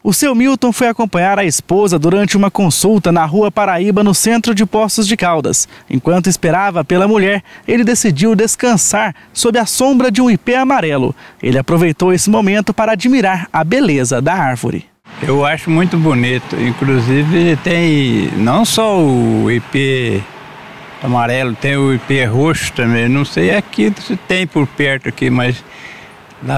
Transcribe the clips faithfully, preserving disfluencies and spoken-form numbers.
O seu Milton foi acompanhar a esposa durante uma consulta na Rua Paraíba, no centro de Poços de Caldas. Enquanto esperava pela mulher, ele decidiu descansar sob a sombra de um ipê amarelo. Ele aproveitou esse momento para admirar a beleza da árvore. Eu acho muito bonito, inclusive tem não só o ipê amarelo, tem o ipê roxo também. Não sei aqui se tem por perto aqui, mas lá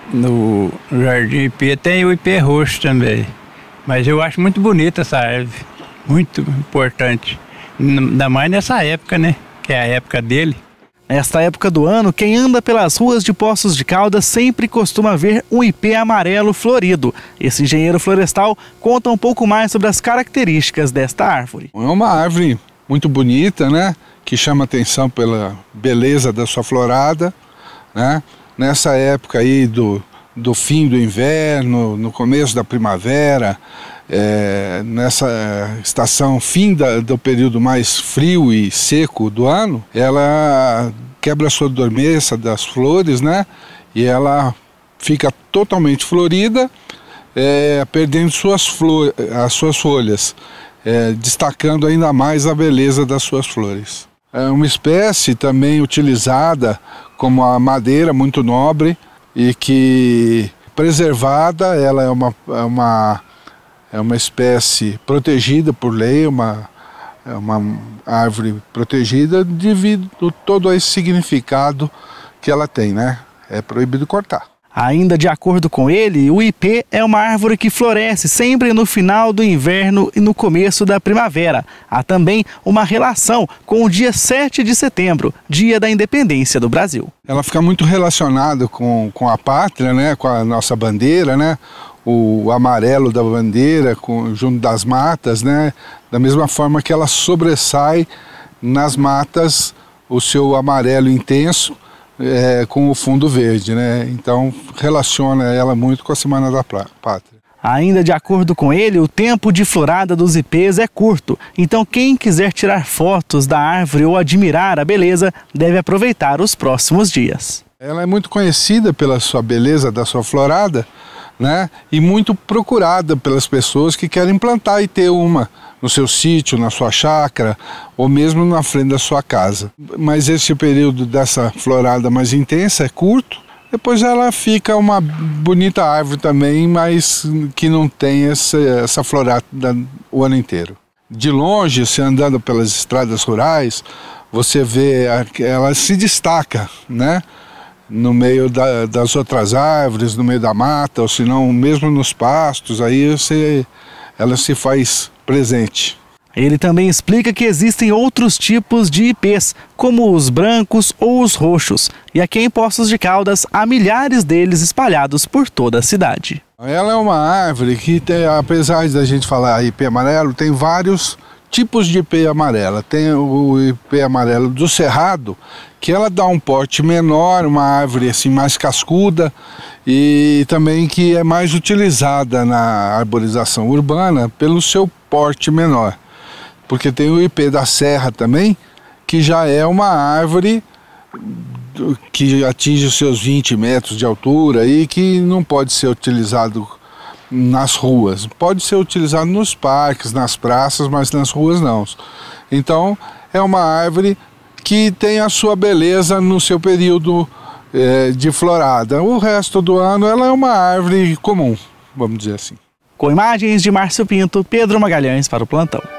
no Jardim Ipê tem o ipê roxo também. Mas eu acho muito bonita essa árvore, muito importante. Ainda mais nessa época, né? Que é a época dele. Nesta época do ano, quem anda pelas ruas de Poços de Caldas sempre costuma ver um ipê amarelo florido. Esse engenheiro florestal conta um pouco mais sobre as características desta árvore. É uma árvore muito bonita, né? Que chama atenção pela beleza da sua florada, né? Nessa época aí do, do fim do inverno, no começo da primavera, é, nessa estação fim da, do período mais frio e seco do ano, ela quebra a sua dormência das flores, né? E ela fica totalmente florida, é, perdendo suas flor, as suas folhas, é, destacando ainda mais a beleza das suas flores. É uma espécie também utilizada como a madeira muito nobre e que, preservada, ela é uma, é uma, é uma espécie protegida por lei, uma, é uma árvore protegida devido a todo esse significado que ela tem, né? É proibido cortar. Ainda de acordo com ele, o ipê é uma árvore que floresce sempre no final do inverno e no começo da primavera. Há também uma relação com o dia sete de setembro, dia da independência do Brasil. Ela fica muito relacionada com, com a pátria, né? Com a nossa bandeira, né? O amarelo da bandeira com, junto das matas, né? Da mesma forma que ela sobressai nas matas, o seu amarelo intenso, É, com o fundo verde, né? Então relaciona ela muito com a Semana da Pátria. Ainda de acordo com ele, o tempo de florada dos ipês é curto, então quem quiser tirar fotos da árvore ou admirar a beleza deve aproveitar os próximos dias. Ela é muito conhecida pela sua beleza da sua florada, né? E muito procurada pelas pessoas que querem plantar e ter uma no seu sítio, na sua chácara ou mesmo na frente da sua casa. Mas esse período dessa florada mais intensa é curto, depois ela fica uma bonita árvore também, mas que não tem essa, essa florada o ano inteiro. De longe, você andando pelas estradas rurais, você vê, ela se destaca, né? No meio da, das outras árvores, no meio da mata, ou se não, mesmo nos pastos, aí você, ela se faz presente. Ele também explica que existem outros tipos de ipês, como os brancos ou os roxos, e aqui em Poços de Caldas há milhares deles espalhados por toda a cidade. Ela é uma árvore que, tem, apesar de a gente falar ipê amarelo, tem vários tipos de ipê amarela. Tem o ipê amarelo do cerrado, que ela dá um porte menor, uma árvore assim mais cascuda e também que é mais utilizada na arborização urbana pelo seu porte menor. Porque tem o ipê da serra também, que já é uma árvore que atinge os seus vinte metros de altura e que não pode ser utilizado nas ruas. Pode ser utilizado nos parques, nas praças, mas nas ruas não. Então é uma árvore que tem a sua beleza no seu período é, de florada. O resto do ano ela é uma árvore comum, vamos dizer assim. Com imagens de Márcio Pinto, Pedro Magalhães para o Plantão.